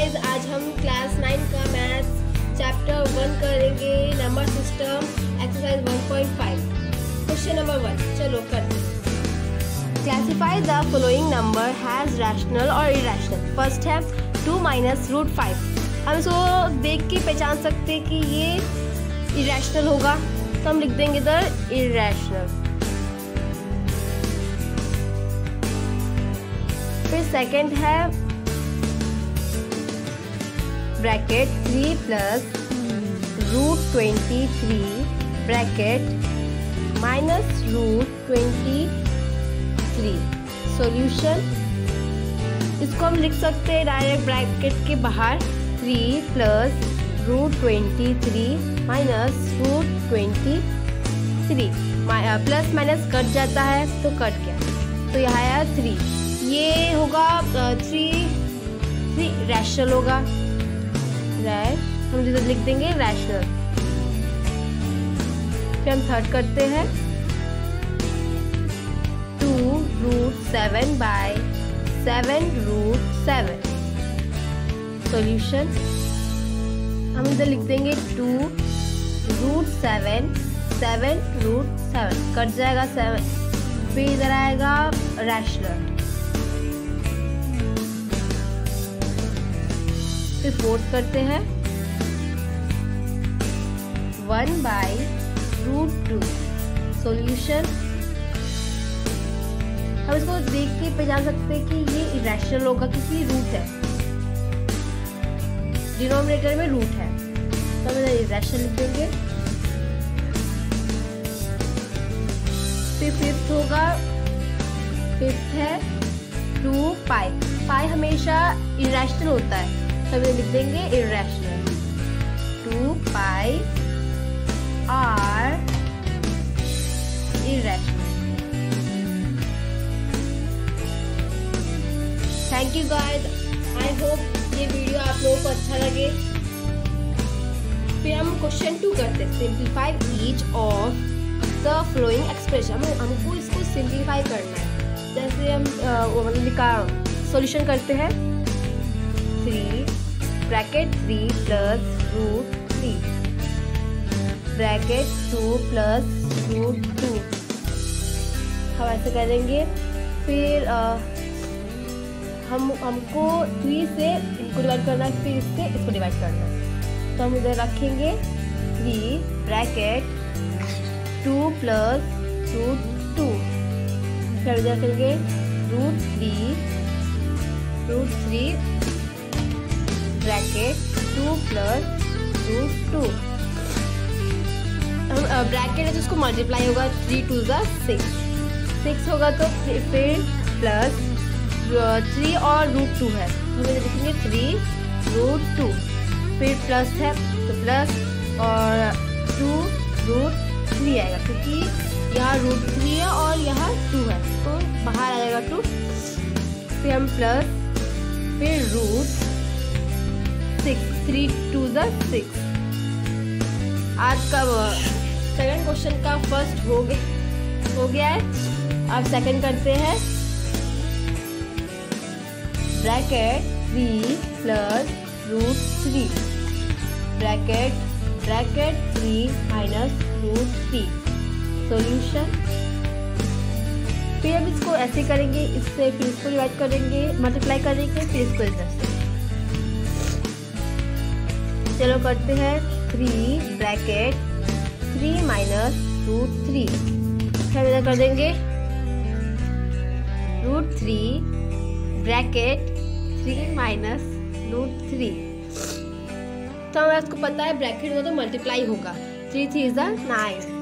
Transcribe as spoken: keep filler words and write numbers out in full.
Guys, आज हम class nine का मैथ्स चैप्टर वन करेंगे, number system exercise one point five. Question number one, चलो करते हैं। Classify the following number has rational और इरेशनल। फर्स्ट है टू माइनस रूट फाइव। हम इसको देख के पहचान सकते हैं कि ये इरेशनल होगा, तो हम लिख देंगे इधर इरेशनल। फिर सेकंड है bracket three plus root twenty three bracket minus root twenty three. Solution, इसको हम लिख सकते हैं डायरेक्ट ब्रैकेट के बाहर, three plus root twenty three minus root twenty three. Plus minus cut जाता है तो कट गया, तो यहाँ आया थ्री। ये होगा थ्री थ्री रैशनल होगा, रैश हम लिख देंगे रैशनल। फिर हम थर्ड करते हैं, two root seven by seven root seven. Solution, हम इधर लिख देंगे two root seven seven root seven, cut जाएगा सेवन, फिर इधर आएगा रैशनल। फिर फोर्थ करते हैं, one by root two. Solution, हम इसको देख के पहचान सकते हैं कि ये इरेशनल होगा क्योंकि रूट है, डिनोमिनेटर में रूट है, तो हम इरेशनल लिख देंगे। फिर फिफ्थ होगा, फिफ्थ है टू पाई। पाई हमेशा इरेशनल होता है, तो हम लिख देंगे irrational. Two pi are irrational. Thank you guys, I hope ये वीडियो आप लोगों को अच्छा लगे। फिर हम क्वेश्चन टू करते हैं, simplify each of the following expression. हम हमको इसको सिंप्लीफाई करना है। जैसे हम मतलब लिखा सॉल्यूशन करते हैं, three bracket three plus root three bracket two plus root two. हम ऐसे करेंगे। फिर आ, हम हमको थ्री से इनको डिवाइड करना है, फिर इससे इसको डिवाइड करना है, तो हम इधर रखेंगे three bracket two plus root two. फिर इधर रखेंगे root three root three bracket two plus root two. हम ब्रैकेट है तो उसको मल्टीप्लाई होगा, थ्री टू ज़ा सिक्स, सिक्स होगा तो फिर प्लस थ्री और रूट टू है, हम लिखेंगे थ्री रूट टू। फिर प्लस है तो प्लस और टू रूट थ्री आएगा, क्योंकि यहाँ रूट थ्री है और यहाँ टू है, तो बाहर आ जाएगा टू। फिर हम प्लस फिर रूट सिक्स, थ्री टू ज़ा सिक्स। आज का सेकंड क्वेश्चन का फर्स्ट हो गया हो गया है। अब सेकंड करते हैं, bracket three plus root three bracket bracket three minus root three. Solution, फिर हम इसको ऐसे करेंगे, इससे फिर इसको डिवाइड करेंगे, मल्टीप्लाई करेंगे, फिर इसको इधर से। चलो करते हैं, three bracket three minus root three. फिर इधर कर देंगे root three bracket three minus root three. तो हमें इसको पता है ब्रैकेट होगा तो मल्टीप्लाई होगा, थ्री थ्री इज नाइन।